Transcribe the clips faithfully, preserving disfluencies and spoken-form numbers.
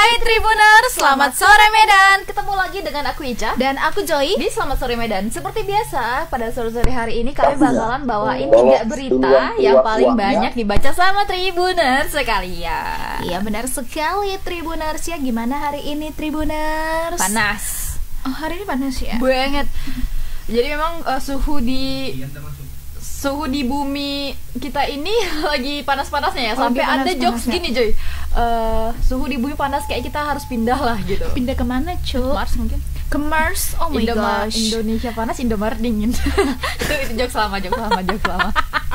Hai Tribuners, selamat sore Medan. Ketemu lagi dengan aku Ica dan aku Joy di Selamat Sore Medan. Seperti biasa, pada sore-sore hari ini kami bakalan bawain tiga berita yang paling banyak dibaca sama Tribuners sekalian. Iya benar sekali Tribuners ya. Gimana hari ini Tribuners? Panas. Oh, hari ini panas ya? Banget. Jadi memang uh, suhu di suhu di bumi kita ini lagi panas-panasnya ya. Sampai panas, ada jokes panasnya. gini Joy, uh, suhu di bumi panas kayak kita harus pindah lah gitu. Pindah kemana cu? Mars mungkin. Ke Mars? Oh my Indoma- gosh. Indonesia panas, Indomaret dingin. itu itu jokes lama, jokes lama, jokes lama.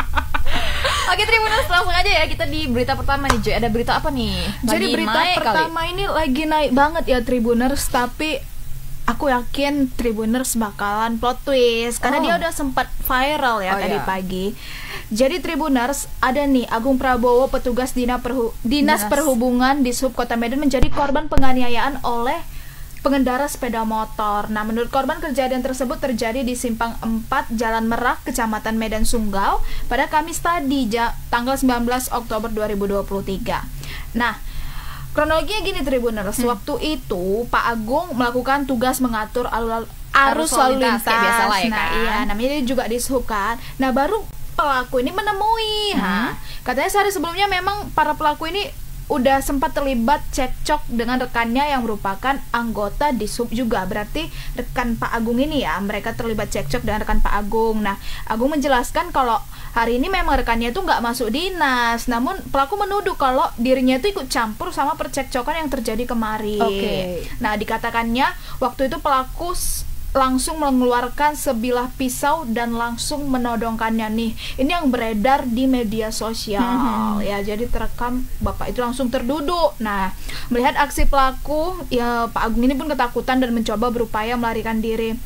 Oke Tribuners, langsung aja ya kita di berita pertama nih Joy. Ada berita apa nih? Lagi Jadi berita naik pertama kali. ini lagi naik banget ya Tribuners. Tapi aku yakin Tribuners bakalan plot twist karena Oh. dia udah sempat viral ya Oh, tadi iya. pagi. Jadi Tribuners, ada nih Agung Prabowo, petugas Dina Perhu- Dinas Dinas. Perhubungan di Sub Kota Medan menjadi korban penganiayaan oleh pengendara sepeda motor. Nah, menurut korban, kejadian tersebut terjadi di Simpang empat Jalan Merak, Kecamatan Medan Sunggau pada Kamis tadi, ja- tanggal sembilan belas Oktober dua ribu dua puluh tiga. Nah, kronologinya gini Tribuners, Hmm. waktu itu Pak Agung melakukan tugas mengatur alur arus, Arus lalu lalu lintas. lintas, kayak biasa lah ya Nah, kan? iya, namanya dia juga di Sub kan. Nah, baru pelaku ini menemui. Hmm. Nah, katanya sehari sebelumnya memang para pelaku ini udah sempat terlibat cekcok dengan rekannya yang merupakan anggota di Sub juga. Berarti rekan Pak Agung ini ya, mereka terlibat cekcok dengan rekan Pak Agung. Nah, Agung menjelaskan kalau hari ini memang rekannya itu nggak masuk dinas, namun pelaku menuduh kalau dirinya itu ikut campur sama percekcokan yang terjadi kemarin. Oke. Nah, dikatakannya waktu itu pelaku s- langsung mengeluarkan sebilah pisau dan langsung menodongkannya nih. Ini yang beredar di media sosial. Ya, jadi terekam bapak itu langsung terduduk. Nah, melihat aksi pelaku, ya Pak Agung ini pun ketakutan dan mencoba berupaya melarikan diri.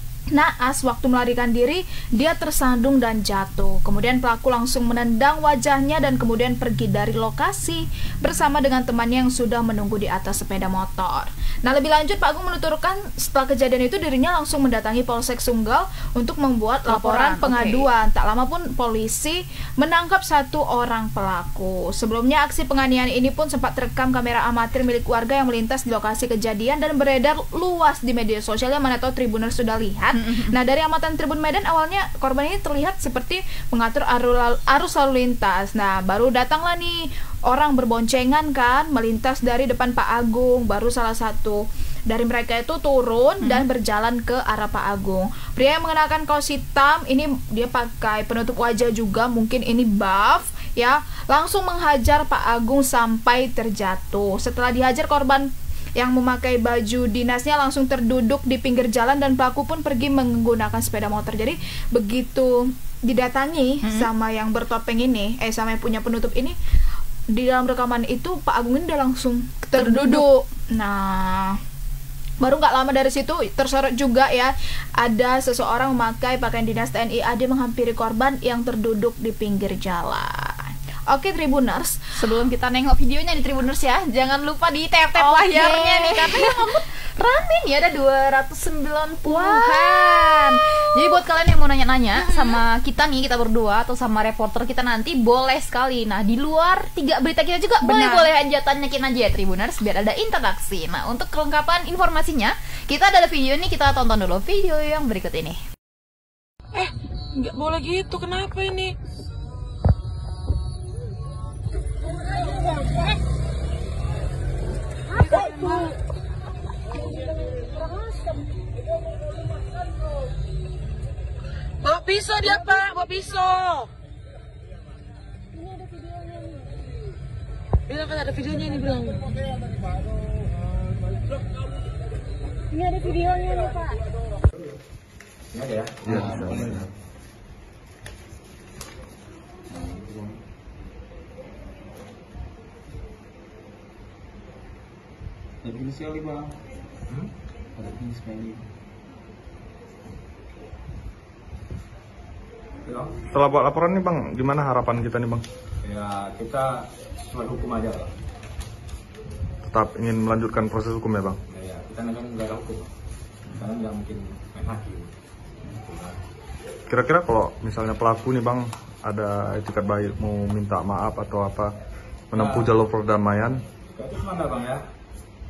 Naas, waktu melarikan diri, dia tersandung dan jatuh. Kemudian pelaku langsung menendang wajahnya dan kemudian pergi dari lokasi bersama dengan temannya yang sudah menunggu di atas sepeda motor. Nah, lebih lanjut Pak Agung menuturkan setelah kejadian itu dirinya langsung mendatangi Polsek Sunggau untuk membuat laporan, Laporan, pengaduan. Tak lama pun polisi menangkap satu orang pelaku. Sebelumnya aksi penganiayaan ini pun sempat terekam kamera amatir milik warga yang melintas di lokasi kejadian dan beredar luas di media sosial yang mana tahu Tribuners sudah lihat. Nah, dari amatan Tribun Medan awalnya korban ini terlihat seperti mengatur arus, arus lalu lintas. Nah, baru datanglah nih orang berboncengan kan melintas dari depan Pak Agung. Baru salah satu dari mereka itu turun Hmm. dan berjalan ke arah Pak Agung. Pria yang mengenakan kaos hitam ini dia pakai penutup wajah juga, mungkin ini buff ya, langsung menghajar Pak Agung sampai terjatuh. Setelah dihajar, korban yang memakai baju dinasnya langsung terduduk di pinggir jalan dan pelaku pun pergi menggunakan sepeda motor. Jadi begitu didatangi Hmm. sama yang bertopeng ini, eh sama yang punya penutup ini, di dalam rekaman itu Pak Agung ini udah langsung terduduk. Nah, baru nggak lama dari situ tersorot juga ya, ada seseorang memakai pakaian dinas T N I A D menghampiri korban yang terduduk di pinggir jalan. Oke Tribuners, Sebelum kita nengok videonya di Tribuners ya, jangan lupa di tap-tap Oke. layarnya nih, karena yang upload rame nih, ada dua ratus sembilan puluhan. Jadi buat kalian yang mau nanya-nanya sama kita nih, kita berdua atau sama reporter kita nanti, boleh sekali. Nah, di luar tiga berita kita juga Benar. boleh-boleh aja tanyakin aja ya Tribuners, biar ada interaksi. Nah, untuk kelengkapan informasinya, kita ada video nih, kita tonton dulu video yang berikut ini. Eh, nggak boleh gitu. Kenapa ini? Bawa pisau dia, Pak. Bawa pisau. Bilang kan ada videonya ini, bilang. Ini ada videonya nih Pak. Ada ya? Iya, ada. Ada inisial nih bang. Hmm? Ada inisial nih. Setelah buat laporan nih bang, gimana harapan kita nih bang? Ya kita cuma hukum aja lah. Tetap ingin melanjutkan proses hukum ya bang? Ya, ya. Kita kan nggak ada hukum. Karena nggak mungkin main hakim. Kira-kira kalau misalnya pelaku nih bang ada etikat baik mau minta maaf atau apa, menempuh Nah. jalur perdamaian, Itu cuma nggak bang ya.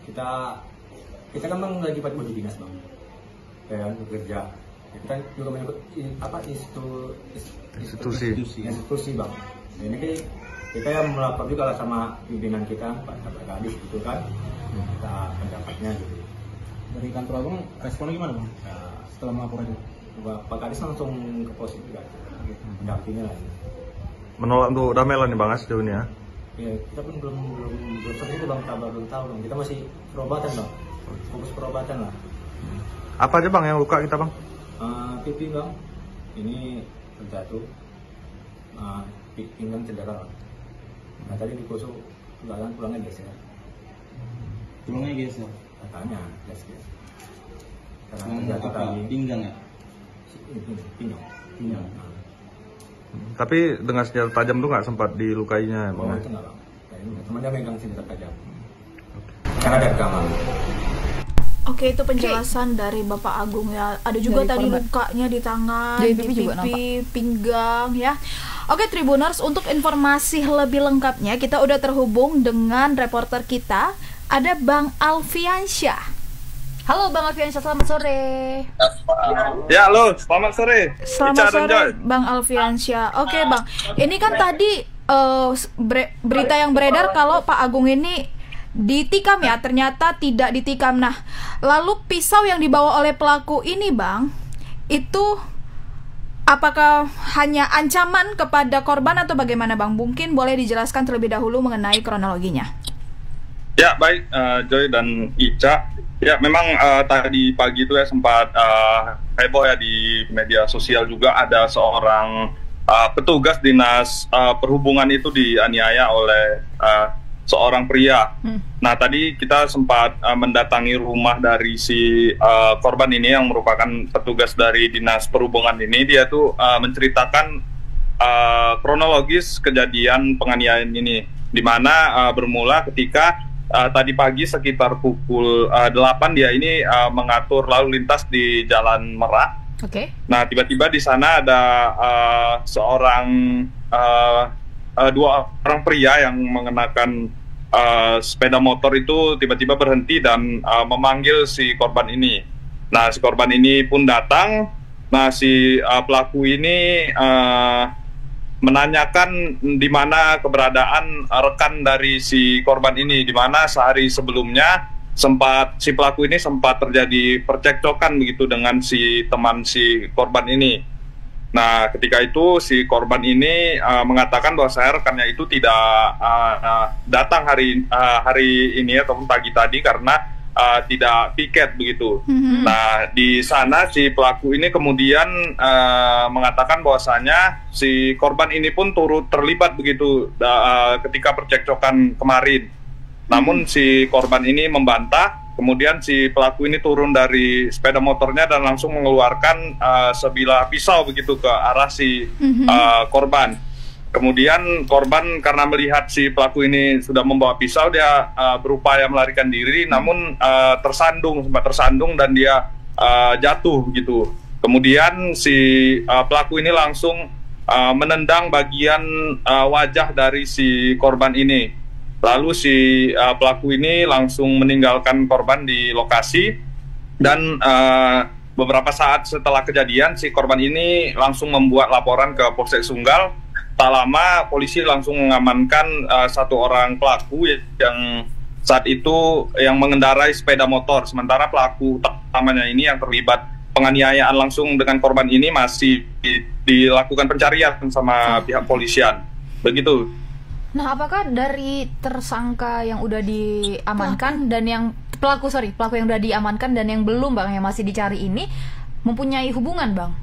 kita kita kan memang lagi pakai baju dinas bang, ya kan bekerja. Kita juga menyebut apa institu, Institusi. institusi institusi bang. Nah, ini kayak kita yang melapor juga lah sama pimpinan kita Pak Pak Kadis gitu kan, kita pendapatnya gitu. Dari kantor abang responnya gimana bang? Nah, Setelah melapor itu? Pak Kadis langsung ke pos juga, mendampingi lah. Menolak untuk damai lah nih bang sejauh ini ya. Ya kita pun belum belum belum seperti itu bang, kabar belum tahu bang. Kita masih perobatan bang, fokus perobatan lah. Apa aja bang yang luka kita bang? Uh, pipi bang, ini terjatuh, uh, pinggang cedera. Nah tadi dikusuk tulangan tulangnya geser. Tulangnya geser? Katanya geser. Karena Hmm, terjatuh apa? tadi. Pinggang ya? Ini pinggang. Pinggang. Nah, Tapi dengan senjata tajam tuh nggak sempat dilukainya ya bang? oh, itu nggak bang. Kayaknya cuma dia megang senjata tajam. Karena ada rekaman. Oke, itu penjelasan dari Bapak Agung ya. Ada juga Dari tadi korban. lukanya di tangan, Dari di pipi juga pipi, pinggang ya. Oke, Tribuners, untuk informasi lebih lengkapnya kita udah terhubung dengan reporter kita, ada Bang Alfiansyah. Halo Bang Alfiansyah, selamat sore. Ya halo, selamat sore. Selamat sore Bang Alfiansyah. Oke Bang, ini kan tadi eh, bre- berita yang beredar kalau Pak Agung ini ditikam ya, ternyata tidak ditikam. Nah, lalu pisau yang dibawa oleh pelaku ini Bang, itu apakah hanya ancaman kepada korban atau bagaimana Bang? Mungkin boleh dijelaskan terlebih dahulu mengenai kronologinya. Ya baik, uh, Joy dan Ica. Ya memang uh, tadi pagi itu ya sempat uh, heboh ya di media sosial juga ada seorang uh, petugas dinas uh, perhubungan itu dianiaya oleh uh, seorang pria. Hmm. Nah tadi kita sempat uh, mendatangi rumah dari si uh, korban ini yang merupakan petugas dari dinas perhubungan ini. Dia tuh uh, menceritakan uh, kronologis kejadian penganiayaan ini, di mana uh, bermula ketika Uh, tadi pagi sekitar pukul uh, delapan dia ini uh, mengatur lalu lintas di Jalan Merak. Oke. Okay. Nah tiba-tiba di sana ada uh, seorang uh, uh, dua orang pria yang mengenakan uh, sepeda motor itu tiba-tiba berhenti dan uh, memanggil si korban ini. Nah si korban ini pun datang. Nah si uh, pelaku ini uh, menanyakan di mana keberadaan rekan dari si korban ini, di mana sehari sebelumnya sempat si pelaku ini sempat terjadi percekcokan begitu dengan si teman si korban ini. Nah ketika itu si korban ini uh, mengatakan bahwa saya rekannya itu tidak uh, uh, datang hari uh, hari ini ataupun pagi tadi karena Uh, tidak piket begitu. Mm-hmm. Nah di sana si pelaku ini kemudian uh, mengatakan bahwasanya si korban ini pun turut terlibat begitu uh, ketika percekcokan kemarin. Namun si korban ini membantah. Kemudian si pelaku ini turun dari sepeda motornya dan langsung mengeluarkan uh, sebilah pisau begitu ke arah si mm-hmm. uh, korban. Kemudian korban karena melihat si pelaku ini sudah membawa pisau, dia uh, berupaya melarikan diri, namun uh, tersandung, sempat tersandung dan dia uh, jatuh gitu. Kemudian si uh, pelaku ini langsung uh, menendang bagian uh, wajah dari si korban ini. Lalu si uh, pelaku ini langsung meninggalkan korban di lokasi dan uh, beberapa saat setelah kejadian si korban ini langsung membuat laporan ke Polsek Sunggal. Tak lama polisi langsung mengamankan uh, satu orang pelaku yang saat itu yang mengendarai sepeda motor. Sementara pelaku utamanya ini yang terlibat penganiayaan langsung dengan korban ini masih di, dilakukan pencarian sama pihak polisian. Begitu. Nah, apakah dari tersangka yang udah diamankan dan yang pelaku sorry pelaku yang udah diamankan dan yang belum Bang yang masih dicari ini mempunyai hubungan Bang?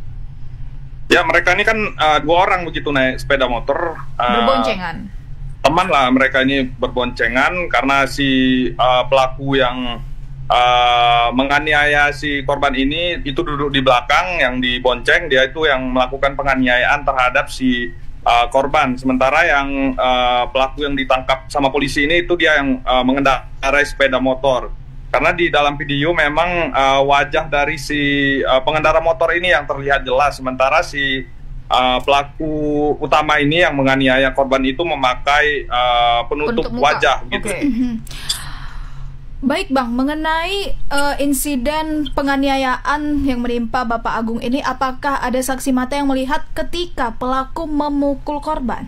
Ya mereka ini kan uh, dua orang begitu naik sepeda motor uh, berboncengan. Teman lah mereka ini berboncengan karena si uh, pelaku yang uh, menganiaya si korban ini itu duduk di belakang, yang dibonceng dia itu yang melakukan penganiayaan terhadap si uh, korban. Sementara yang uh, pelaku yang ditangkap sama polisi ini itu dia yang uh, mengendarai sepeda motor. Karena di dalam video memang uh, wajah dari si uh, pengendara motor ini yang terlihat jelas, sementara si uh, pelaku utama ini yang menganiaya korban itu memakai uh, penutup, penutup wajah gitu. Okay. Baik Bang, mengenai uh, insiden penganiayaan yang menimpa Bapak Agung ini, apakah ada saksi mata yang melihat ketika pelaku memukul korban?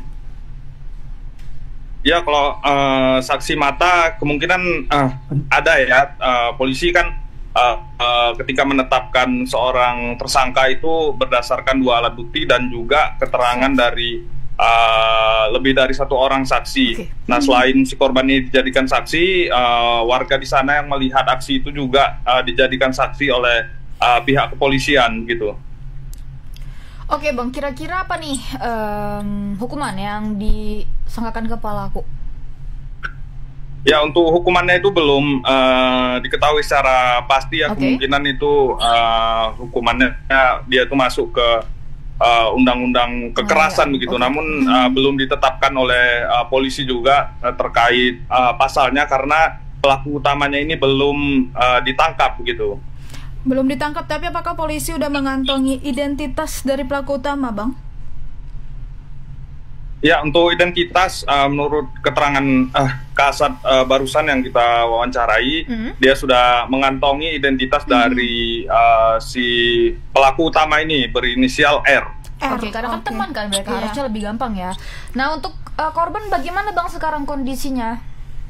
Ya, kalau uh, saksi mata kemungkinan uh, ada ya. Uh, polisi kan uh, uh, ketika menetapkan seorang tersangka itu berdasarkan dua alat bukti dan juga keterangan dari Uh, lebih dari satu orang saksi. Okay. Nah, selain si korban ini dijadikan saksi, uh, warga di sana yang melihat aksi itu juga uh, dijadikan saksi oleh uh, pihak kepolisian gitu. Oke Bang, kira-kira apa nih um, hukuman yang disangkakan ke pelaku? Ya, untuk hukumannya itu belum uh, diketahui secara pasti ya. Okay. Kemungkinan itu uh, hukumannya dia itu masuk ke Uh, undang-undang kekerasan oh, ya. begitu, okay. Namun uh, belum ditetapkan oleh uh, polisi juga uh, terkait uh, pasalnya karena pelaku utamanya ini belum uh, ditangkap begitu. Belum ditangkap, tapi apakah polisi udah mengantongi identitas dari pelaku utama, Bang? Ya, untuk identitas uh, menurut keterangan uh, Kasat uh, barusan yang kita wawancarai, mm-hmm. dia sudah mengantongi identitas mm-hmm. dari uh, si pelaku utama ini berinisial R. Oke, okay, karena kan okay. teman kan mereka, yeah. harusnya lebih gampang ya. Nah, untuk uh, korban bagaimana Bang sekarang kondisinya?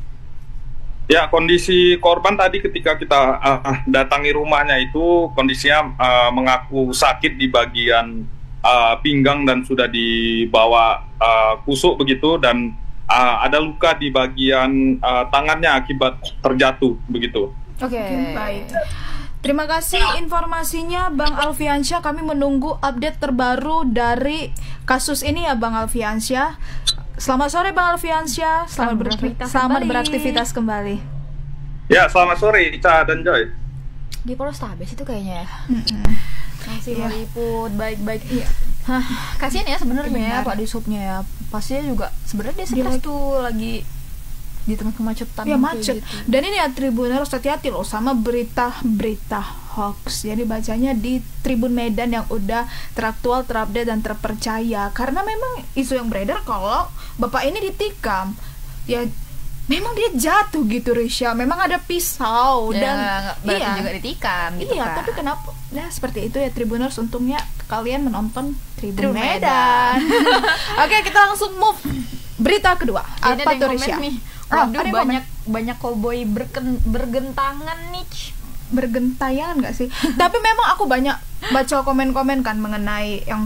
Ya, kondisi korban tadi ketika kita uh, datangi rumahnya itu kondisinya uh, mengaku sakit di bagian Uh, pinggang dan sudah dibawa uh, kusuk begitu, dan uh, ada luka di bagian uh, tangannya akibat terjatuh begitu. Oke, okay. Baik. Terima kasih informasinya Bang Alfiansyah. Kami menunggu update terbaru dari kasus ini ya Bang Alfiansyah. Selamat sore Bang Alfiansyah. Selamat, beraktivitas, selamat kembali. beraktivitas kembali. Ya, selamat sore Ica dan Joy. Di Polrestabes itu kayaknya. Mm-hmm. Masih yeah. meliput baik-baik. Iya. Hah, kasihan ya sebenarnya ya Pak Disubnya ya. Pastinya juga sebenarnya dia stres tuh lagi di tengah kemacetan. Ya macet. Gitu. Dan ini ya Tribuners, hati-hati loh sama berita-berita hoax. Jadi bacanya di Tribun Medan yang udah teraktual, terupdate dan terpercaya. Karena memang isu yang beredar kalau bapak ini ditikam. Ya memang dia jatuh gitu Risha, memang ada pisau ya, dan berarti iya juga ditikam gitu iya, kan. Tapi kenapa? Nah seperti itu ya Tribuners, untungnya kalian menonton Tribun, Tribun Medan. Medan. Oke, kita langsung move berita kedua. Ini apa tuh Risha? Waduh, oh, banyak komen. banyak cowboy berken, bergentangan nih. Bergentayangan nggak sih? Tapi memang aku banyak baca komen-komen kan mengenai yang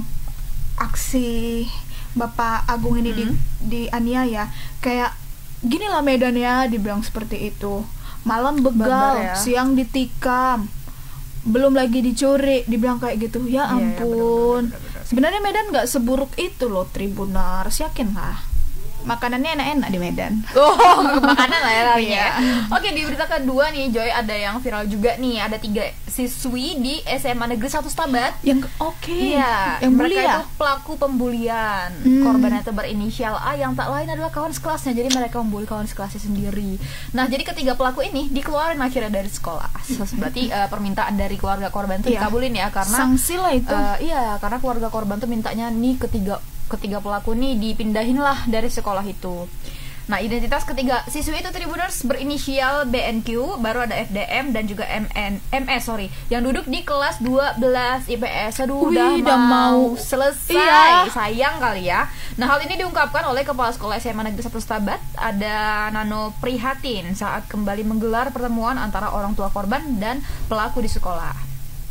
aksi Bapak Agung ini hmm. di di aniaya, kayak gini lah Medan ya, dibilang seperti itu. Malam begal, ya. Siang ditikam, belum lagi dicuri, dibilang kayak gitu. Ya ampun. Ya, ya, bener, bener, bener. Sebenarnya Medan nggak seburuk itu loh Tribuners, yakin lah. Makanannya enak-enak di Medan. Oh, makanan lah ya larinya. Oke, di berita kedua nih Joy, ada yang viral juga nih. Ada tiga siswi di S M A Negeri satu Stabat. Yang oke. Okay. Iya, yang mereka ya? Itu pelaku pembulian. Hmm. Korbannya itu berinisial A yang tak lain adalah kawan sekelasnya. Jadi mereka membuli kawan sekelasnya sendiri. Nah, jadi ketiga pelaku ini dikeluarin akhirnya dari sekolah. Berarti uh, permintaan dari keluarga korban itu iya. dikabulin ya, karena sanksi lah itu. Uh, iya, karena keluarga korban tuh mintanya nih ketiga ketiga pelaku nih dipindahin lah dari sekolah itu. Nah, identitas ketiga siswi itu Tribuners berinisial B N Q, baru ada F D M dan juga M N M S sorry, yang duduk di kelas dua belas I P S. Aduh, Wih, udah, udah mau selesai. Iya. Sayang kali ya. Nah, hal ini diungkapkan oleh Kepala Sekolah S M A Negeri satu Stabat, ada Nano Prihatin, saat kembali menggelar pertemuan antara orang tua korban dan pelaku di sekolah.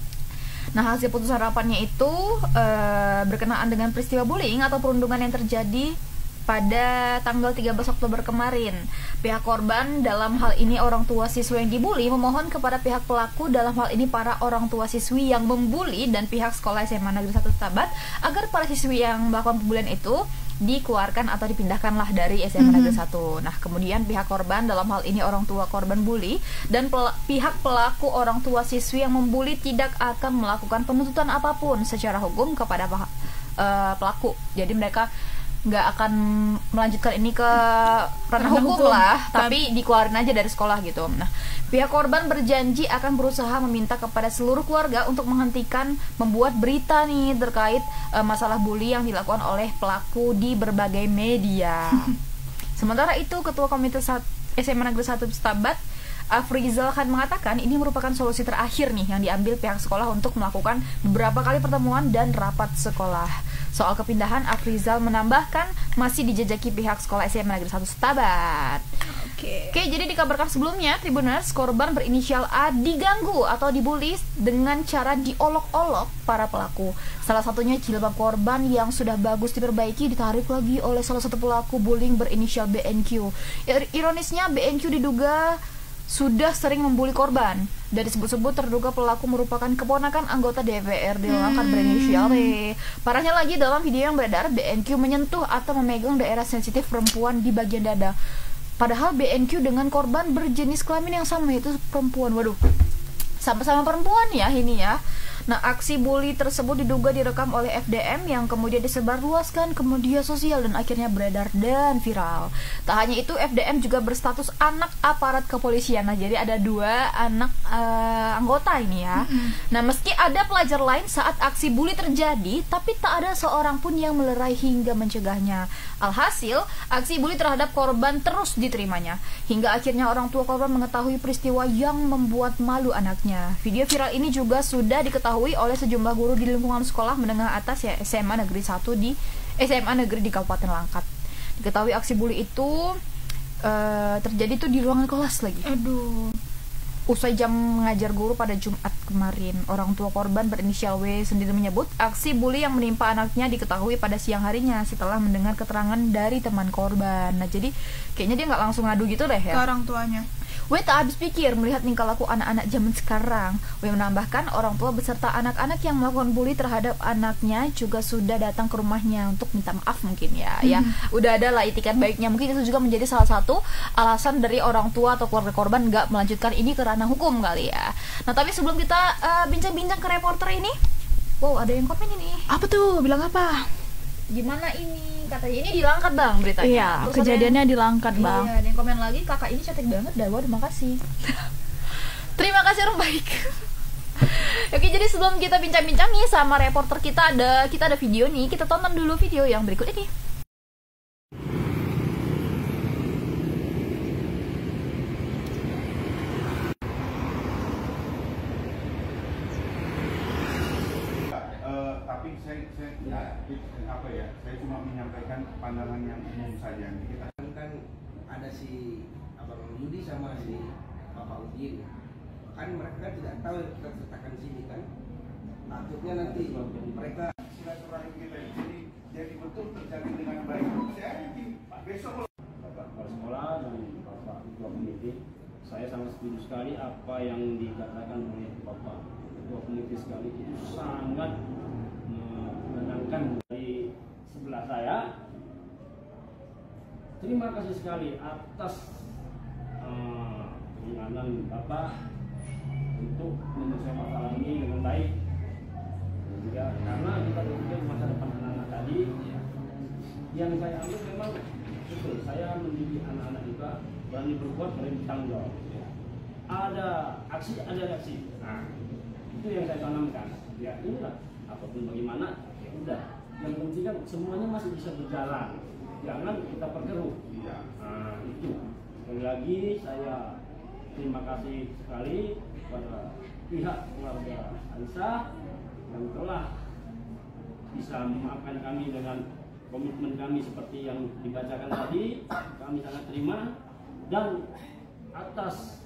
Nah, hasil putusan rapatnya itu e, berkenaan dengan peristiwa bullying atau perundungan yang terjadi pada tanggal tiga belas Oktober kemarin. Pihak korban, dalam hal ini orang tua siswa yang dibully, memohon kepada pihak pelaku, dalam hal ini para orang tua siswi yang membuli dan pihak sekolah S M A Negeri satu Stabat, agar para siswi yang melakukan pembulian itu dikeluarkan atau dipindahkanlah dari S M A Negeri satu. Nah, kemudian pihak korban, dalam hal ini orang tua korban bully, dan pel- pihak pelaku orang tua siswi yang membuli tidak akan melakukan penuntutan apapun secara hukum kepada uh, pelaku. Jadi mereka nggak akan melanjutkan ini ke ranah hukum, hukum lah, tapi dikeluarin aja dari sekolah gitu. Nah, pihak korban berjanji akan berusaha meminta kepada seluruh keluarga untuk menghentikan membuat berita nih terkait uh, masalah bully yang dilakukan oleh pelaku di berbagai media. Sementara itu, Ketua Komite S M A Negeri satu Stabat Afrizal Khan mengatakan ini merupakan solusi terakhir nih yang diambil pihak sekolah untuk melakukan beberapa kali pertemuan dan rapat sekolah. Soal kepindahan, Afrizal menambahkan masih dijajaki pihak sekolah S M A Negeri satu Setabat. Oke. Oke, jadi dikabarkan sebelumnya Tribuners korban berinisial A diganggu atau dibully dengan cara diolok-olok para pelaku. Salah satunya jilbab korban yang sudah bagus diperbaiki ditarik lagi oleh salah satu pelaku bullying berinisial B N Q. Ironisnya B N Q diduga sudah sering membuli korban. Dari sebut-sebut terduga pelaku merupakan keponakan anggota D P R di Langkat berinisial W. Parahnya lagi, dalam video yang beredar B N Q menyentuh atau memegang daerah sensitif perempuan di bagian dada. Padahal B N Q dengan korban berjenis kelamin yang sama, yaitu perempuan. Waduh, sama-sama perempuan ya ini ya. Nah, aksi bully tersebut diduga direkam oleh F D M yang kemudian disebarluaskan ke media sosial dan akhirnya beredar dan viral. Tak hanya itu, F D M juga berstatus anak aparat kepolisian. Nah, jadi ada dua anak uh, anggota ini ya. Mm-hmm. Nah, meski ada pelajar lain saat aksi bully terjadi, tapi tak ada seorang pun yang melerai hingga mencegahnya. Alhasil, aksi bully terhadap korban terus diterimanya hingga akhirnya orang tua korban mengetahui peristiwa yang membuat malu anaknya. Video viral ini juga sudah diketahui oleh sejumlah guru di lingkungan sekolah menengah atas ya S M A Negeri satu di S M A Negeri di Kabupaten Langkat. Diketahui aksi bully itu uh, terjadi tuh di ruangan kelas lagi. Aduh. Usai jam mengajar guru pada Jumat kemarin, orang tua korban berinisial W sendiri menyebut aksi bully yang menimpa anaknya diketahui pada siang harinya setelah mendengar keterangan dari teman korban. Nah, jadi kayaknya dia nggak langsung ngadu gitu deh ya ke orang tuanya. W tak habis pikir melihat tingkah laku anak-anak zaman sekarang. W menambahkan orang tua beserta anak-anak yang melakukan bully terhadap anaknya juga sudah datang ke rumahnya untuk minta maaf mungkin ya. Hmm. Ya, udah ada lah itikat baiknya. Mungkin itu juga menjadi salah satu alasan dari orang tua atau keluarga korban nggak melanjutkan ini ke ranah hukum kali ya. Nah, tapi sebelum kita uh, bincang-bincang ke reporter ini, wow, ada yang komen ini. Apa tuh? Bilang apa? Gimana ini? Katanya ini di Langkat bang beritanya. Iya, terus kejadiannya yang, di Langkat bang. Iya, ada yang komen lagi, kakak ini cantik banget dah. Wah, terima kasih. Terima kasih orang baik. Oke, jadi sebelum kita bincang-bincang nih sama reporter kita, ada kita ada video nih. Kita tonton dulu video yang berikut ini. Tapi saya, saya ya, apa ya, saya cuma menyampaikan pandangan yang umum saja. Kita kan ada si Abang Yudi sama si Bapak Udin, kan mereka tidak tahu yang kita ceritakan di sini kan. Takutnya nanti mereka silaturahim kita jadi jadi betul terjadi dengan baik. Saya yakin besok Bapak Kepala Sekolah dan Bapak Ketua Komite, saya sangat setuju sekali apa yang dikatakan oleh Bapak Ketua Komite sekali itu sangat menenangkan. Dari sebelah saya, terima kasih sekali atas keinginan uh, Bapak untuk menyelesaikan masalah ini dengan baik. Dan juga karena kita berpikir masa depan anak-anak tadi, yang saya ambil memang betul, saya mendidik anak-anak juga berani berbuat, berani bertanggung jawab. Ada aksi, ada reaksi. Nah, itu yang saya tanamkan. Ya inilah, apapun bagaimana, ya udah. Yang penting kan semuanya masih bisa berjalan. Jangan kita perkeruh. Nah, itu. Sekali lagi saya terima kasih sekali kepada pihak keluarga Aisyah yang telah bisa memaafkan kami dengan komitmen kami seperti yang dibacakan tadi. Kami sangat terima, dan atas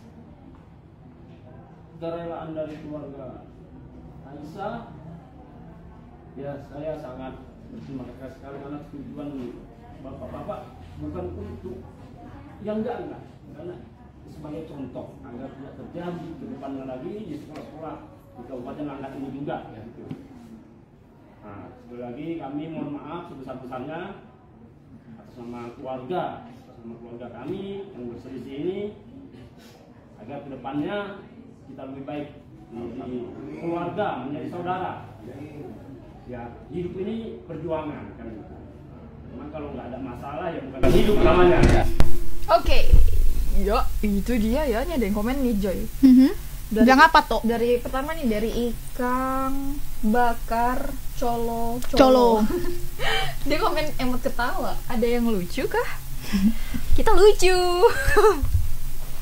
kerelaan dari keluarga Aisyah, ya saya sangat berterima kasih sekali karena tujuan bapak-bapak bukan untuk yang enggak-enggak, karena sebagai contoh agar tidak terjadi ke depannya lagi di sekolah-sekolah di Kabupaten Langkat ini juga ya, gitu. Nah, sekali lagi kami mohon maaf sebesar-besarnya atas nama keluarga, atas nama keluarga kami yang berselisih ini, agar ke depannya kita lebih baik menjadi keluarga, menjadi saudara. Ya, hidup ini perjuangan kan. Memang kalau nggak ada masalah ya bukan hidup namanya. Oke, okay. Ya itu dia ya, ini ada yang komen nih Joy. Mm-hmm. Dari, yang apa tuh? Dari pertama nih dari Ikang Bakar Colo Colo. Colo. Dia komen emot ketawa. Ada yang lucu kah? Kita lucu.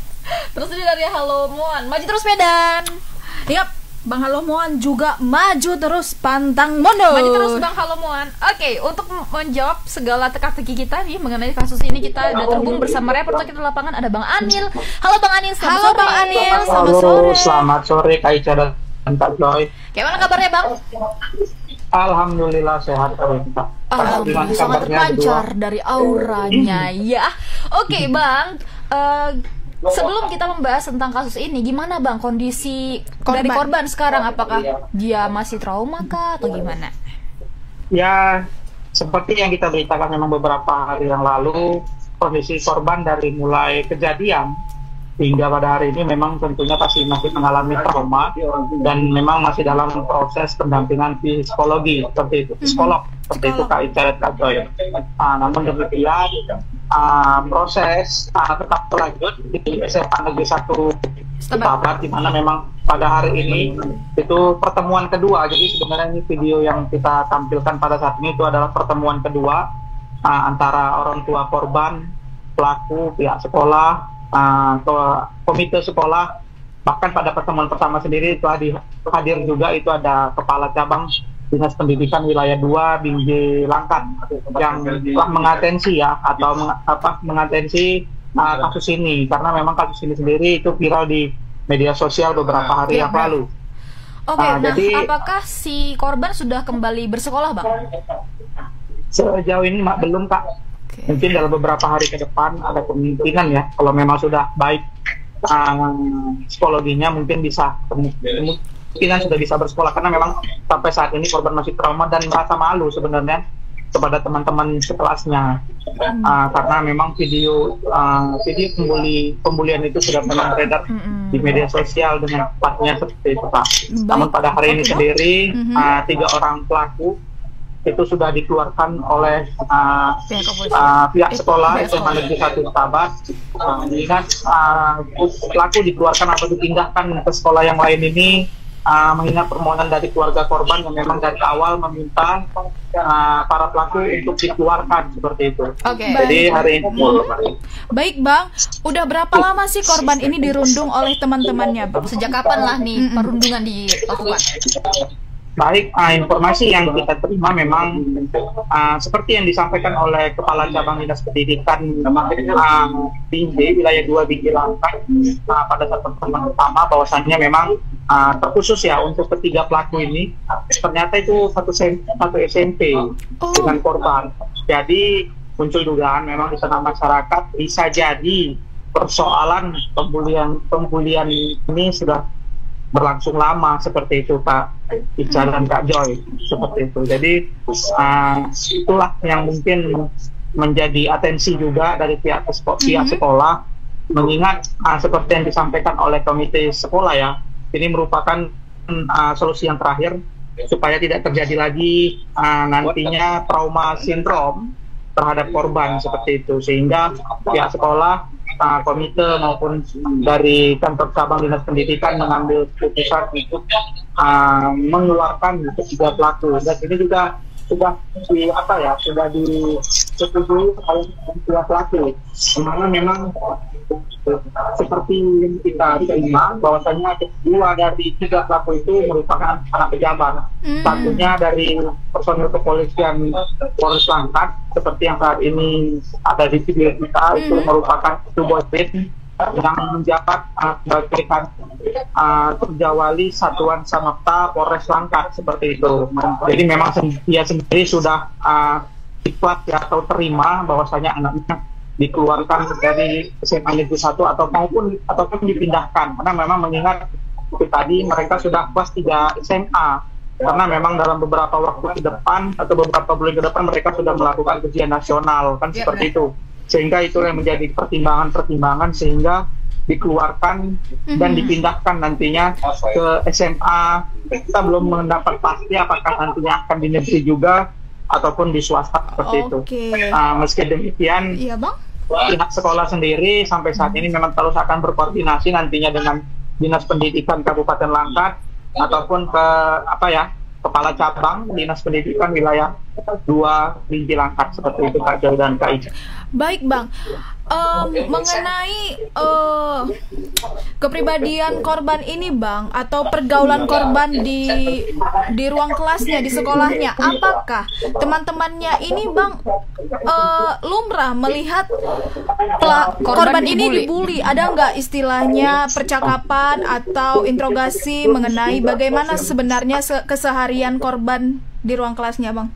Terus ini dari Halo Moan, maju terus Medan. Yap, Bang Halo Moan juga maju terus pantang mundur. Maju terus Bang Halo Moan. Oke, untuk menjawab segala teka-teki kita nih mengenai kasus ini, kita udah terhubung bersama reporter kita di lapangan, ada Bang Anil. Halo Bang Anil, selamat Halo sore. Bang Anil, selamat Halo, sore. selamat sore Kak Ica dan Kak Joy. Gimana kabarnya Bang? Alhamdulillah sehat Kak. Alhamdulillah sangat terpancar dari auranya ya. Oke Bang, eh, sebelum kita membahas tentang kasus ini, gimana Bang kondisi Korban. dari korban sekarang? Apakah dia masih trauma kah atau gimana? Ya, seperti yang kita beritakan memang beberapa hari yang lalu, kondisi korban dari mulai kejadian hingga pada hari ini memang tentunya pasti masih mengalami trauma dan memang masih dalam proses pendampingan psikologi seperti itu, psikolog seperti itu Kak Ica dan Kak Joy. Uh, namun demikian uh, proses uh, tetap berlanjut di S M A Negeri satu Tabat, di mana memang pada hari ini itu pertemuan kedua. Jadi sebenarnya ini video yang kita tampilkan pada saat ini itu adalah pertemuan kedua uh, antara orang tua korban, pelaku, pihak sekolah, Uh, komite sekolah. Bahkan pada pertemuan pertama sendiri itu hadir, hadir juga itu ada Kepala Cabang Dinas Pendidikan Wilayah dua Binjai Langkat yang telah mengatensi ya atau meng, apa, mengatensi uh, kasus ini, karena memang kasus ini sendiri itu viral di media sosial beberapa hari yang lalu. Oke, uh, nah jadi, apakah si korban sudah kembali bersekolah Bang? Sejauh ini mak belum Kak. Mungkin dalam beberapa hari ke depan ada kemungkinan ya, kalau memang sudah baik um, psikologinya mungkin bisa kemungkinan sudah bisa bersekolah, karena memang sampai saat ini korban masih trauma dan merasa malu sebenarnya kepada teman-teman sekelasnya hmm. uh, karena memang video uh, video pembuli pembulian itu sudah memang beredar hmm. di media sosial dengan tepatnya seperti itu Pak. Namun pada hari ini sendiri hmm. uh, tiga orang pelaku itu sudah dikeluarkan oleh uh, uh, pihak sekolah S M A Negeri satu Tabat. Uh, ingat uh, pelaku dikeluarkan atau dipindahkan ke sekolah yang lain ini uh, mengingat permohonan dari keluarga korban yang memang dari awal meminta uh, para pelaku untuk dikeluarkan seperti itu. Okay. Jadi hari ini hmm. Baik Bang, udah berapa lama sih korban ini dirundung oleh teman-temannya Bang? Sejak kapan lah nih mm-hmm. perundungan dilakukan? Baik, uh, informasi yang kita terima memang uh, seperti yang disampaikan oleh Kepala Cabang Dinas Pendidikan uh, Binjai Wilayah dua Binjai Langkat uh, pada saat pertemuan pertama, bahwasannya memang uh, terkhusus ya untuk ketiga pelaku ini ternyata itu satu, satu S M P oh. dengan korban. Jadi muncul dugaan memang di tengah masyarakat bisa jadi persoalan pembulian pembulian ini sudah berlangsung lama seperti itu Pak Ica dan Kak Joy, seperti itu. Jadi uh, itulah yang mungkin menjadi atensi juga dari pihak pihak mm-hmm. sekolah, mengingat uh, seperti yang disampaikan oleh komite sekolah ya, ini merupakan uh, solusi yang terakhir supaya tidak terjadi lagi uh, nantinya trauma sindrom terhadap korban seperti itu, sehingga pihak sekolah, uh, komite maupun dari kantor cabang dinas pendidikan mengambil keputusan untuk uh, mengeluarkan ketiga pelaku. Dan ini juga sudah di apa ya sudah disetujui oleh ketiga pelaku, karena memang seperti yang kita terima bahwasanya dua dari tiga pelaku itu merupakan anak pejabat. Mm. Satunya dari personil kepolisian Polres Langkat seperti yang saat ini ada di video kita, mm. itu merupakan Subosbit yang menjabat uh, sebagai uh, Terjawali Satuan Samapta Polres Langkat seperti itu. Jadi memang dia sendiri sudah uh, ikhlas ya, atau terima bahwasanya anaknya dikeluarkan dari S M A Negeri satu atau maupun ataupun dipindahkan, karena memang mengingat seperti tadi mereka sudah kelas tiga S M A, karena memang dalam beberapa waktu ke depan atau beberapa bulan ke depan mereka sudah melakukan ujian nasional kan, yep, seperti itu, sehingga itu yang menjadi pertimbangan-pertimbangan sehingga dikeluarkan mm-hmm. dan dipindahkan nantinya ke S M A. Kita belum mendapat pasti apakah nantinya akan di negeri juga ataupun di swasta seperti okay. itu. Uh, meski demikian, iya, Bang? Pihak sekolah sendiri sampai saat ini memang terus akan berkoordinasi nantinya dengan Dinas Pendidikan Kabupaten Langkat ataupun ke apa ya Kepala Cabang Dinas Pendidikan Wilayah dua Binjai Langkat seperti itu Kak Joy dan Kak Ica. Baik Bang, um, mengenai uh, kepribadian korban ini Bang, atau pergaulan korban di di ruang kelasnya, di sekolahnya, apakah teman-temannya ini Bang uh, lumrah melihat pela- korban, korban ini dibully? Ada nggak istilahnya percakapan atau interogasi mengenai bagaimana sebenarnya se- keseharian korban di ruang kelasnya Bang?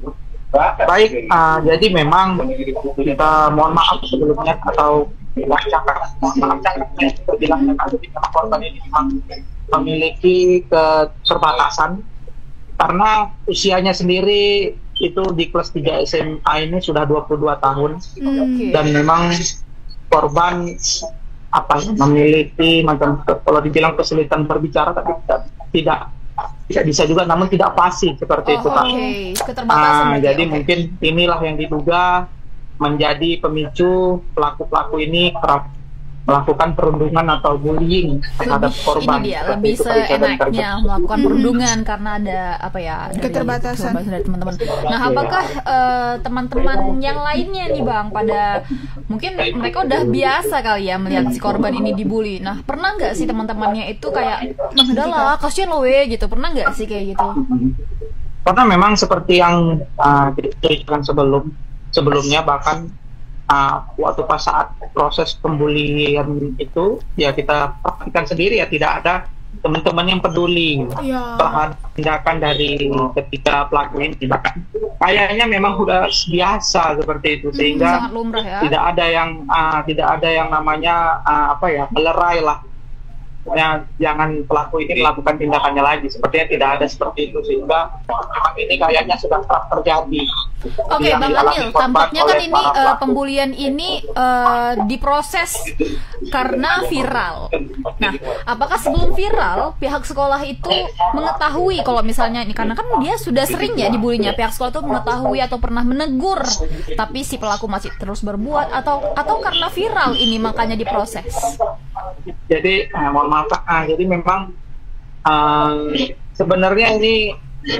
Baik, uh, jadi memang kita mohon maaf sebelumnya atau cakap maaf cakapnya bilang korban ini memang memiliki keterbatasan karena usianya sendiri itu di kelas tiga S M A ini sudah dua puluh dua tahun. Okay. Dan memang korban apa memiliki macam kalau dibilang kesulitan berbicara tapi tidak tidak tidak bisa juga, namun tidak fasih seperti oh, itu Kak. Okay. Keterbatasan. Nah, jadi okay. mungkin inilah yang diduga menjadi pemicu pelaku-pelaku ini kerap melakukan perundungan atau bullying terhadap korban. Ini dia lebih seenaknya melakukan perundungan hmm. karena ada apa ya dari keterbatasan dari teman-teman. Nah, apakah uh, teman-teman yang lainnya nih Bang, pada mungkin mereka udah biasa kali ya melihat si korban ini dibully. Nah, pernah nggak sih teman-temannya itu kayak udahlah kasihan lo we gitu, pernah nggak sih kayak gitu? Karena memang seperti yang uh, diceritakan sebelum sebelumnya bahkan Uh, waktu pas saat proses pembulian itu ya kita praktikan sendiri ya tidak ada teman-teman yang peduli ya. terhadap tindakan dari ketiga pelaku ini. Bahkan kayaknya memang sudah biasa seperti itu sehingga hmm, lumrah, ya. tidak ada yang uh, tidak ada yang namanya uh, apa ya melerai lah. Ya, jangan pelaku ini melakukan tindakannya lagi, sepertinya tidak ada seperti itu sehingga memang ini kayaknya sudah terjadi. Oke, okay, Bang Anil, tampaknya kan ini uh, pembulian ini uh, diproses karena viral. Nah, apakah sebelum viral pihak sekolah itu mengetahui kalau misalnya ini, karena kan dia sudah sering ya dibulinya, pihak sekolah itu mengetahui atau pernah menegur, tapi si pelaku masih terus berbuat, atau atau karena viral ini makanya diproses? Jadi, eh, mohon maaf, ah, jadi memang uh, sebenarnya ini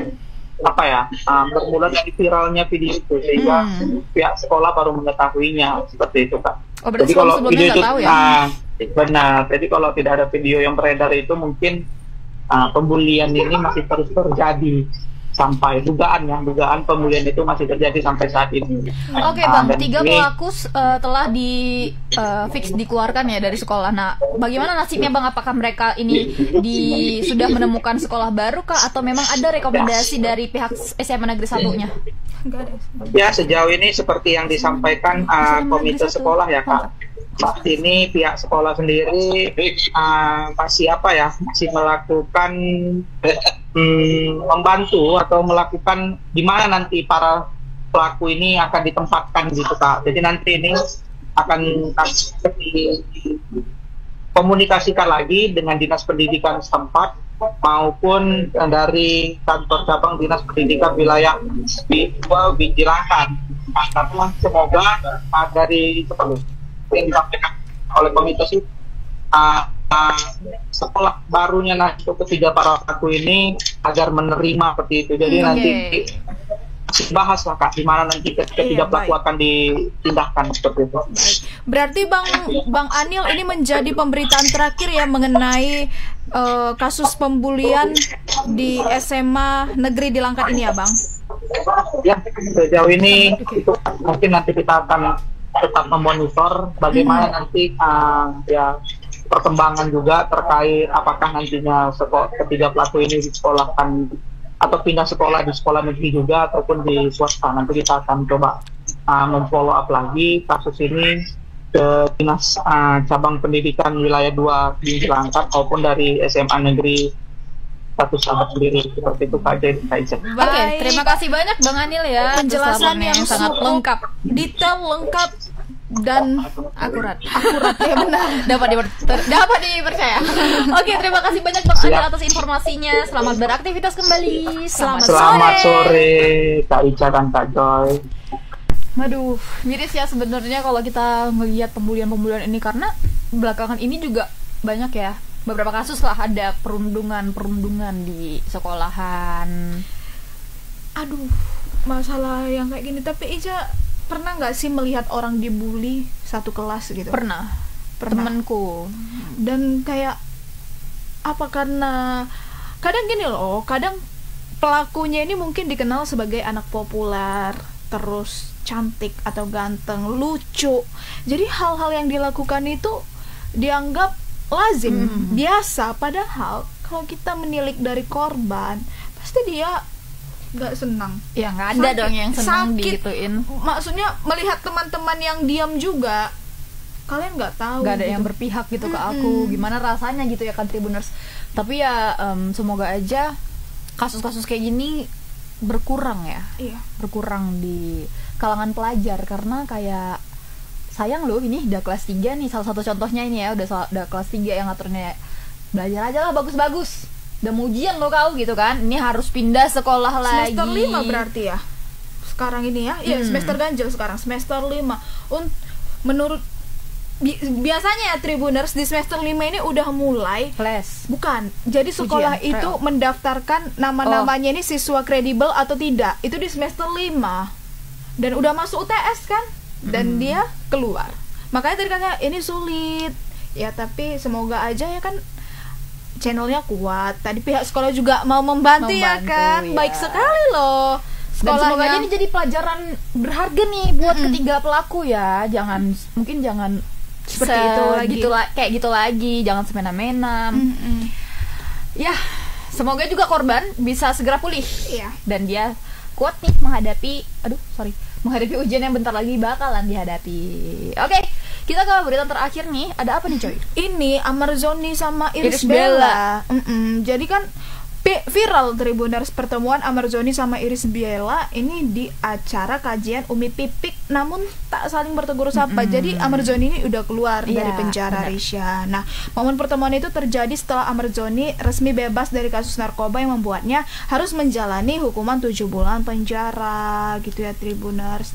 apa ya uh, bermula dari viralnya video itu sehingga hmm. pihak sekolah baru mengetahuinya seperti itu Kak. Oh, jadi kalau video itu tahu, ya? uh, benar, jadi kalau tidak ada video yang beredar itu mungkin uh, pembulian ini masih terus terjadi sampai dugaan ya dugaan pembulian itu masih terjadi sampai saat ini. Oke okay, Bang, uh, tiga ini, pelaku uh, telah di uh, fix dikeluarkan ya dari sekolah. Nah, bagaimana nasibnya Bang? Apakah mereka ini di sudah menemukan sekolah baru kah atau memang ada rekomendasi dari pihak S M A Negeri satu-nya? Ya, sejauh ini seperti yang disampaikan uh, komite sekolah ya Kak. Saat ini pihak sekolah sendiri uh, masih apa ya masih melakukan Hmm, membantu atau melakukan di mana nanti para pelaku ini akan ditempatkan gitu Kak. Jadi nanti ini akan komunikasikan lagi dengan dinas pendidikan setempat maupun dari kantor cabang dinas pendidikan wilayah dua Biji Langkat. Karena semoga uh, dari seperti yang disampaikan oleh komite sih uh, uh, sekolah barunya nanti ketiga para pelaku ini agar menerima seperti itu. Jadi okay. nanti bahas lah Kak, di mana nanti ketiga iya, pelaku baik. akan ditindakkan seperti itu. Baik. Berarti Bang Bang Anil ini menjadi pemberitaan terakhir ya mengenai uh, kasus pembulian di S M A Negeri di Langkat ini ya Bang? Ya, sejauh ini itu mungkin nanti kita akan tetap memonitor bagaimana hmm. nanti uh, ya perkembangan juga terkait apakah nantinya sekolah, ketiga pelaku ini disekolahkan atau pindah sekolah di sekolah negeri juga ataupun di swasta. Nanti kita akan coba uh, memfollow up lagi kasus ini ke dinas uh, cabang pendidikan wilayah dua di Langkat maupun dari S M A Negeri satu sahabat sendiri seperti itu Kak Jen. Oke, terima kasih banyak Bang Anil ya, penjelasan yang, yang sangat lengkap, detail, lengkap dan akurat. Akurat ya benar. Dapat diper, dapat dipercaya. Oke, terima kasih banyak Bang Anil atas informasinya. Selamat beraktivitas kembali. Selamat, Selamat sore. sore Kak Ica dan Kak Joy. Waduh, miris ya sebenarnya kalau kita melihat pembulian-pembulian ini, karena belakangan ini juga banyak ya. Beberapa kasus lah ada perundungan-perundungan di sekolahan. Aduh, masalah yang kayak gini. Tapi Ica pernah nggak sih melihat orang dibully satu kelas gitu? Pernah. pernah. Temenku. Dan kayak apa, karena kadang gini loh, kadang pelakunya ini mungkin dikenal sebagai anak populer, terus cantik atau ganteng, lucu. Jadi hal-hal yang dilakukan itu dianggap lazim, hmm. biasa. Padahal kalau kita menilik dari korban, pasti dia nggak senang. Ya nggak ada sakit, dong yang senang digituin. Maksudnya melihat teman-teman yang diam juga, kalian nggak tahu. Nggak ada gitu. yang berpihak gitu hmm. ke aku. Gimana rasanya gitu ya kan Tribuners. Tapi ya um, semoga aja kasus-kasus kayak gini berkurang ya. Iya. Berkurang di kalangan pelajar, karena kayak sayang loh, ini udah kelas tiga nih, salah satu contohnya ini ya, udah udah kelas tiga yang ngaturnya belajar aja lah bagus-bagus, udah mau ujian loh kau gitu kan, ini harus pindah sekolah lagi. Semester lima berarti ya sekarang ini ya. Iya, hmm. semester ganjil sekarang, semester lima. Un- menurut bi- biasanya ya Tribuners, di semester lima ini udah mulai flash. Bukan, jadi sekolah ujian, itu real. mendaftarkan nama-namanya oh. ini siswa kredibel atau tidak, itu di semester lima. Dan udah masuk U T S kan, dan hmm. dia keluar. Makanya tadi katanya ini sulit ya, tapi semoga aja ya kan channelnya kuat. Tadi pihak sekolah juga mau membantu, membantu ya kan, ya. Baik sekali loh. Dan semoga aja ini jadi pelajaran berharga nih buat mm-hmm. ketiga pelaku ya. Jangan, mungkin jangan seperti se- itu lagi, gitu la- kayak gitu lagi. Jangan semena-mena. Mm-hmm. Ya, semoga juga korban bisa segera pulih. Iya. Dan dia kuat nih menghadapi, aduh sorry, menghadapi ujian yang bentar lagi bakalan dihadapi. Oke, okay, kita ke berita terakhir nih. Ada apa nih coy? Ini Amarzoni sama Iris, Iris Bella, Bella. Jadi kan viral Tribuners, pertemuan Amarzoni sama Iris Bella ini di acara kajian Umi Pipik, namun tak saling bertegur sapa. Mm-hmm. Jadi Amarzoni ini udah keluar yeah, dari penjara, Risha. Nah, momen pertemuan itu terjadi setelah Amarzoni resmi bebas dari kasus narkoba yang membuatnya harus menjalani hukuman tujuh bulan penjara gitu ya Tribuners.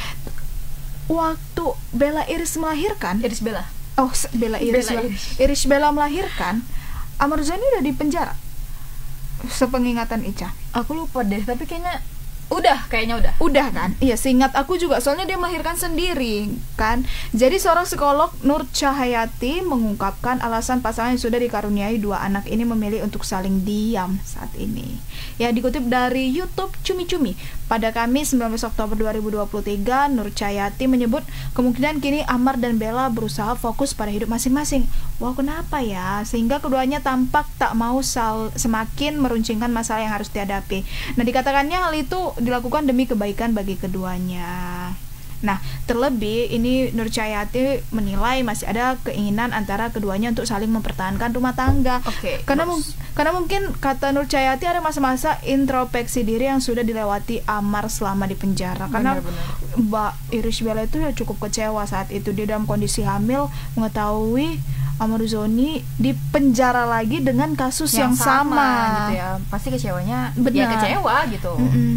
Waktu Bella Iris melahirkan, Iris Bella. Oh, Bella Iris. Bella Iris. Iris Bella melahirkan, Amarzoni udah di penjara. Sepengingatan Ica, aku lupa deh, tapi kayaknya udah, kayaknya udah. Udah kan? Iya, seingat aku juga, soalnya dia melahirkan sendiri kan. Jadi seorang psikolog, Nur Cahayati, mengungkapkan alasan pasangan yang sudah dikaruniai dua anak ini memilih untuk saling diam saat ini. Ya, dikutip dari YouTube Cumi Cumi, pada Kamis sembilan belas Oktober dua ribu dua puluh tiga, Nur Cahayati menyebut kemungkinan kini Amar dan Bella berusaha fokus pada hidup masing-masing. Wah, kenapa ya? Sehingga keduanya tampak tak mau sal- semakin meruncingkan masalah yang harus dihadapi. Nah, dikatakannya hal itu dilakukan demi kebaikan bagi keduanya. Nah, terlebih ini Nur Cahayati menilai masih ada keinginan antara keduanya untuk saling mempertahankan rumah tangga. Oke. Okay, karena mu- karena mungkin kata Nur Cahayati ada masa-masa introspeksi diri yang sudah dilewati Amar selama di penjara. Karena benar-benar. Mbak Iris Bella itu ya cukup kecewa saat itu, dia dalam kondisi hamil mengetahui Amarzoni di penjara lagi dengan kasus yang, yang sama, sama gitu ya. Pasti kecewanya. Benar. Ya kecewa gitu. Mm-mm.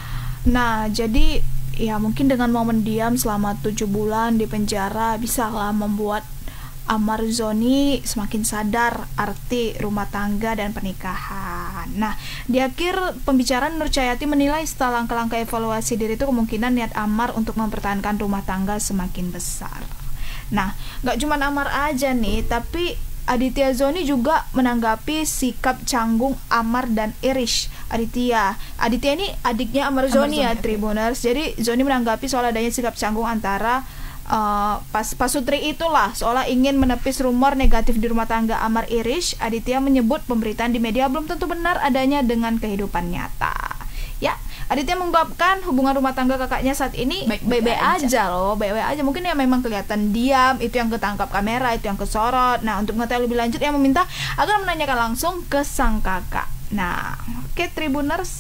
Nah, jadi ya mungkin dengan momen diam selama tujuh bulan di penjara bisalah membuat Amarzoni semakin sadar arti rumah tangga dan pernikahan. Nah, di akhir pembicaraan Nur Cahayati menilai setelah langkah-langkah evaluasi diri itu kemungkinan niat Amar untuk mempertahankan rumah tangga semakin besar. Nah, gak cuma Amar aja nih, tapi Aditya Zoni juga menanggapi sikap canggung Amar dan Irish. Aditya, Aditya ini adiknya Amar Zoni ya, Tribuners. Jadi Zoni menanggapi soal adanya sikap canggung antara uh, pas Pasutri itulah, seolah ingin menepis rumor negatif di rumah tangga Amar Irish. Aditya menyebut pemberitaan di media belum tentu benar adanya dengan kehidupan nyata. Ya, Aditya mengungkapkan hubungan rumah tangga kakaknya saat ini baik-baik aja loh, baik-baik aja. Mungkin ya memang kelihatan diam, itu yang ketangkap kamera, itu yang kesorot. Nah, untuk mengetahui lebih lanjut, yang meminta agar menanyakan langsung ke sang kakak. Nah, oke okay, Tribuners,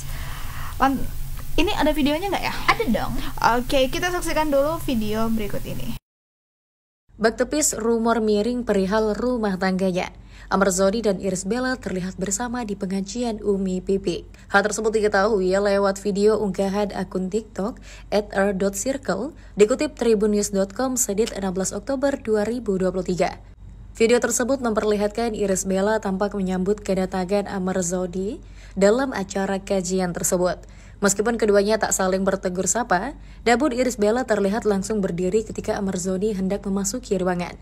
ini ada videonya nggak ya? Ada dong. Oke, okay, kita saksikan dulu video berikut ini. Bak tepis rumor miring perihal rumah tangganya. Amarzoni dan Iris Bella terlihat bersama di pengajian Umi Pipik. Hal tersebut diketahui lewat video unggahan akun TikTok at r dot circle dikutip tribunnews dot com sedit enam belas Oktober dua ribu dua puluh tiga. Video tersebut memperlihatkan Iris Bella tampak menyambut kedatangan Amarzoni dalam acara kajian tersebut. Meskipun keduanya tak saling bertegur sapa, namun Iris Bella terlihat langsung berdiri ketika Amarzoni hendak memasuki ruangan.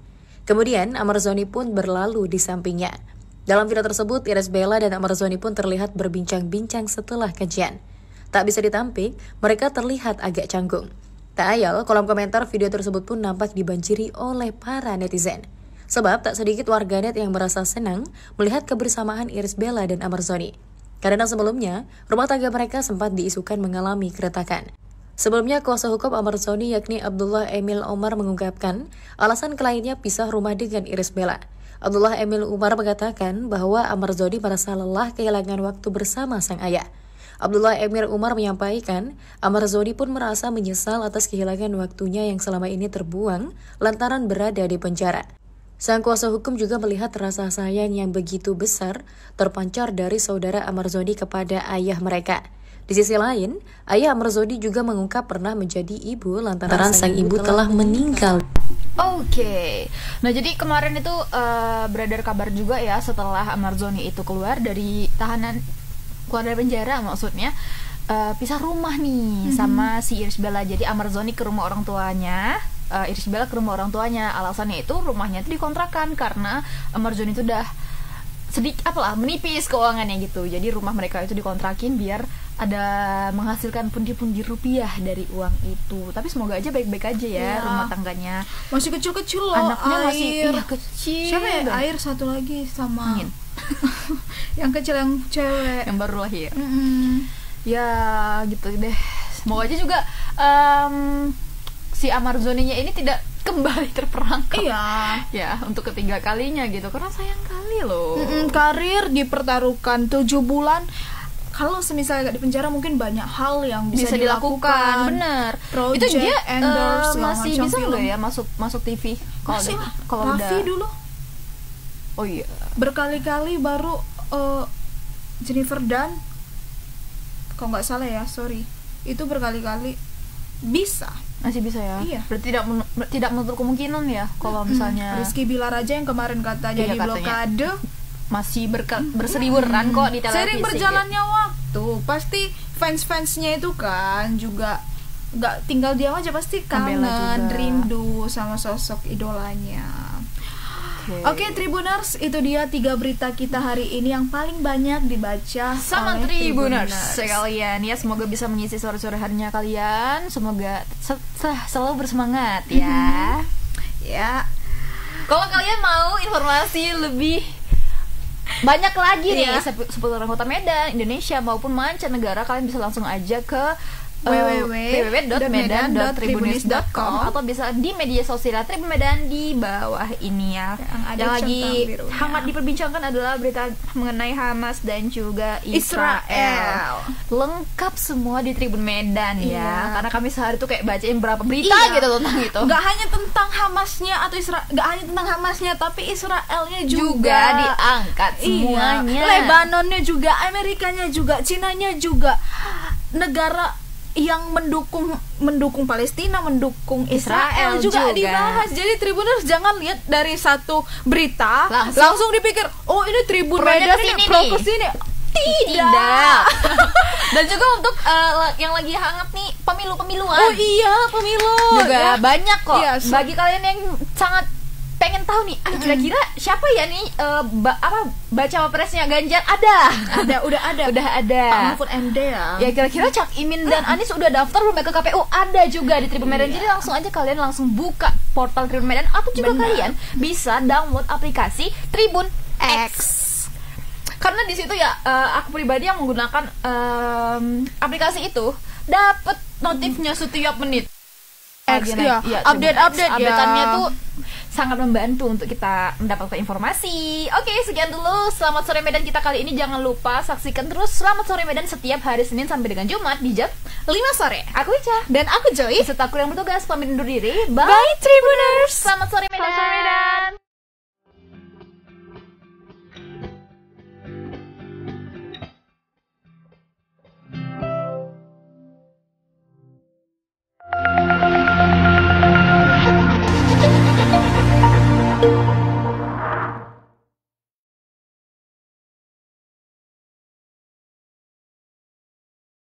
Kemudian Amarzoni pun berlalu di sampingnya. Dalam video tersebut, Irish Bella dan Amarzoni pun terlihat berbincang-bincang setelah kajian. Tak bisa ditampik, mereka terlihat agak canggung. Tak ayal, kolom komentar video tersebut pun nampak dibanjiri oleh para netizen. Sebab tak sedikit warganet yang merasa senang melihat kebersamaan Irish Bella dan Amarzoni. Karena sebelumnya, rumah tangga mereka sempat diisukan mengalami keretakan. Sebelumnya, kuasa hukum Amarzoni yakni Abdullah Emil Omar mengungkapkan alasan kliennya pisah rumah dengan Irish Bella. Abdullah Emil Umar mengatakan bahwa Amarzoni merasa lelah kehilangan waktu bersama sang ayah. Abdullah Emil Umar menyampaikan, Amarzoni pun merasa menyesal atas kehilangan waktunya yang selama ini terbuang lantaran berada di penjara. Sang kuasa hukum juga melihat rasa sayang yang begitu besar terpancar dari saudara Amarzoni kepada ayah mereka. Di sisi lain, ayah Amarzoni juga mengungkap pernah menjadi ibu lantaran sang ibu telah meninggal. Oke, okay. Nah jadi kemarin itu uh, beredar kabar juga ya setelah Amarzoni itu keluar dari tahanan, keluar dari penjara maksudnya, uh, pisah rumah nih mm-hmm. sama si Irish Bella. Jadi Amarzoni ke rumah orang tuanya, uh, Irish Bella ke rumah orang tuanya. Alasannya itu rumahnya itu dikontrakan karena Amarzoni itu udah sedikit apalah menipis keuangannya gitu. Jadi rumah mereka itu dikontrakin biar ada menghasilkan pundi-pundi rupiah dari uang itu. Tapi semoga aja baik-baik aja ya, ya. Rumah tangganya. Masih kecil-kecil loh. Anaknya air. masih iya, kecil. Siapa ya? Air satu lagi sama yang kecil yang cewek yang baru lahir. Mm-hmm. Ya gitu deh. Semoga aja juga um, si Amarzoninya ini tidak kembali terperangkap. Iya. Ya, untuk ketiga kalinya gitu. Karena sayang kali loh. Mm-mm, karir dipertaruhkan tujuh bulan. Kalau semisal gak di penjara mungkin banyak hal yang bisa, bisa dilakukan. dilakukan. Bener. Project, itu dia endorse, uh, masih bisa nggak ya masuk masuk T V? Masih lah. Kalau Raffi udah... dulu. Oh iya. Berkali-kali baru uh, Jennifer Dunn. Kalau nggak salah ya, sorry. Itu berkali-kali bisa. Masih bisa ya. Iya. Berarti tidak men- tidak menutup kemungkinan ya kalau misalnya Rizky Bilar aja yang kemarin kata jadi iya, blokade masih berke- berseliweran kok di televisi. Sering berjalannya gitu. Waktu pasti fans-fansnya itu kan juga nggak tinggal diam aja, pasti kangen, rindu sama sosok idolanya. Oke, okay. okay, Tribuners, itu dia tiga berita kita hari ini yang paling banyak dibaca sama oleh Tribuners, Tribuners sekalian ya. Semoga bisa mengisi sore-sore harinya kalian. Semoga se- se- selalu bersemangat ya. Mm-hmm. Ya. Kalau kalian mau informasi lebih banyak lagi nih seputar kota Medan, Indonesia maupun mancanegara, kalian bisa langsung aja ke w w w dot medan dot tribunis dot com atau bisa di media sosial Tribun Medan di bawah ini ya. Yang, yang lagi hangat diperbincangkan adalah berita mengenai Hamas dan juga Israel. Israel. Lengkap semua di Tribun Medan ya. Iya. Karena kami sehari tuh kayak bacain berapa berita iya. gitu tentang itu. Gak hanya tentang Hamasnya atau Israel, gak hanya tentang Hamasnya, tapi Israelnya juga, juga diangkat semuanya. Iya. Lebanonnya juga, Amerikanya juga, Cinanya juga. Negara yang mendukung mendukung Palestina, mendukung Israel, Israel juga, juga dibahas. Jadi Tribuners jangan lihat dari satu berita langsung, langsung dipikir, oh ini Tribun Medan ini pro kesini. Tidak. Tidak. Dan juga untuk uh, yang lagi hangat nih pemilu-pemiluan. Oh iya, pemilu. Juga ya. Banyak kok. Iya, so. Bagi kalian yang sangat pengen tahu nih, ah, kira-kira siapa ya nih uh, ba- apa baca presnya Ganjar? Ada, ada, udah ada, udah ada. Pak Mahfud M D ya. Ya kira-kira Cak Imin dan Anies udah daftar belum ke K P U? Ada juga di Tribun Medan. Iya. Jadi langsung aja kalian langsung buka portal Tribun Medan atau juga benar. Kalian bisa download aplikasi Tribun X. Karena di situ ya uh, aku pribadi yang menggunakan um, aplikasi itu dapat notifnya setiap menit. X, ya, ya, update-update ya. Update-annya tuh sangat membantu untuk kita mendapatkan informasi. Oke, sekian dulu Selamat Sore Medan kita kali ini. Jangan lupa saksikan terus Selamat Sore Medan setiap hari Senin sampai dengan Jumat di jam lima sore. Aku Ica dan aku Joy serta aku yang bertugas pamit undur diri. Bye, Bye Tribuners. Selamat Sore Medan. Selamat Sore Medan.